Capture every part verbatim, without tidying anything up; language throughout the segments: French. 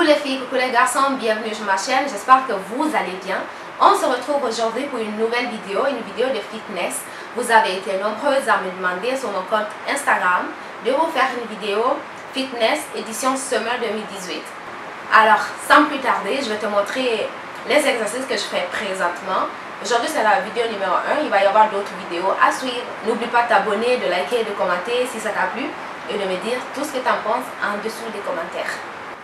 Coucou les filles, coucou les garçons, bienvenue sur ma chaîne, j'espère que vous allez bien. On se retrouve aujourd'hui pour une nouvelle vidéo, une vidéo de fitness. Vous avez été nombreuses à me demander sur mon compte Instagram de vous faire une vidéo fitness édition Summer deux mille dix-huit. Alors, sans plus tarder, je vais te montrer les exercices que je fais présentement. Aujourd'hui, c'est la vidéo numéro un, il va y avoir d'autres vidéos à suivre. N'oublie pas de t'abonner, de liker, de commenter si ça t'a plu et de me dire tout ce que tu en penses en dessous des commentaires.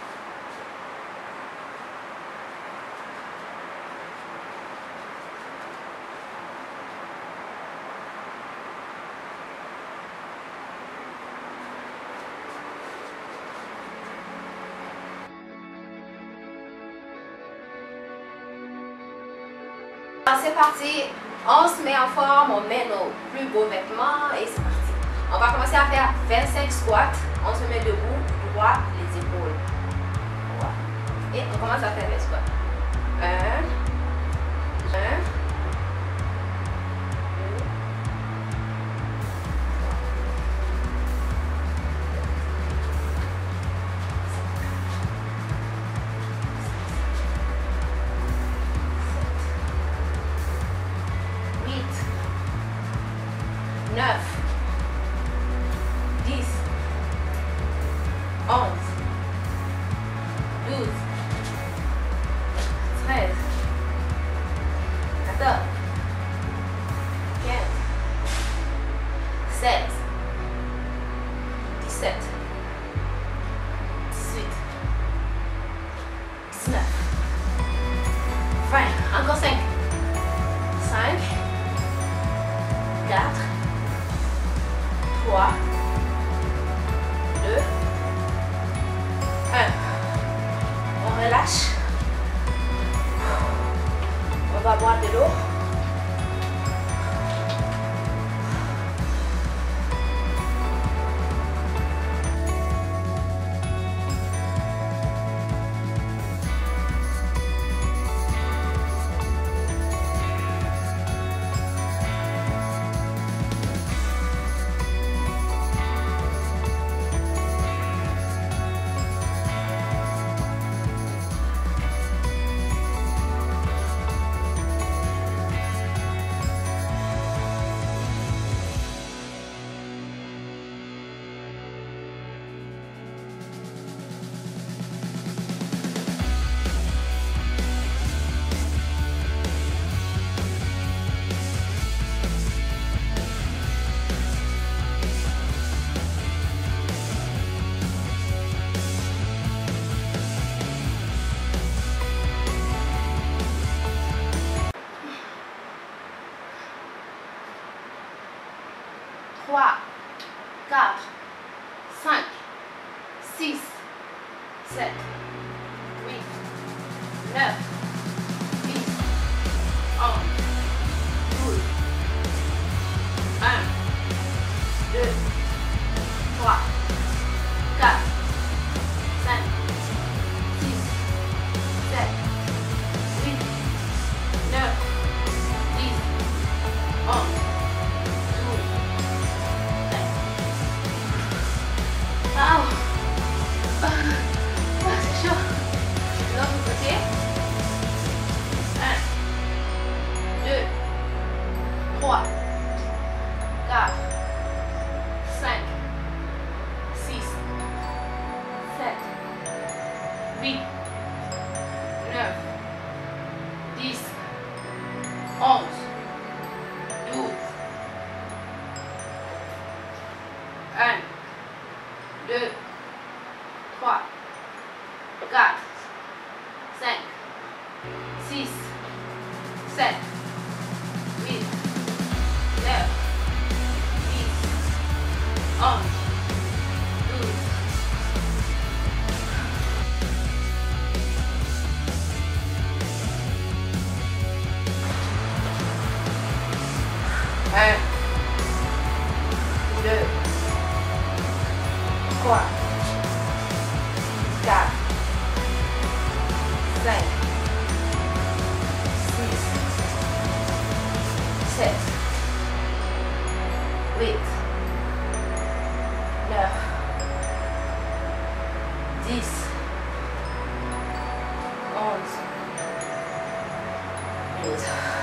C'est parti, on se met en forme, on met nos plus beaux vêtements et c'est parti. On va commencer à faire vingt-cinq squats, on se met debout, droit, les épaules. Droit. Et on commence à faire les squats. un, un, neuf, dix, onze, douze, treize, quatorze, quinze, seize, dix-sept, dix-huit, dix-neuf, vingt, encore cinq, cinq, quatre, trois, deux, un. On relâche. On va boire de l'eau. trois, quatre, cinq, six, sept, huit, neuf, dix, onze, douze, un, deux, trois, quatre, cinq, six, sept, huit, neuf, dix, onze. Ah, ah, c'est chaud. De l'autre côté. un, deux, trois, quatre, cinq, six, sept, huit, neuf, dix, onze, douze, un, deux, trois, quatre, cinq, six, sept, huit, neuf, dix, onze, douze. un, deux, trois, quatre, cinq, six, sept, huit, neuf, dix, choses.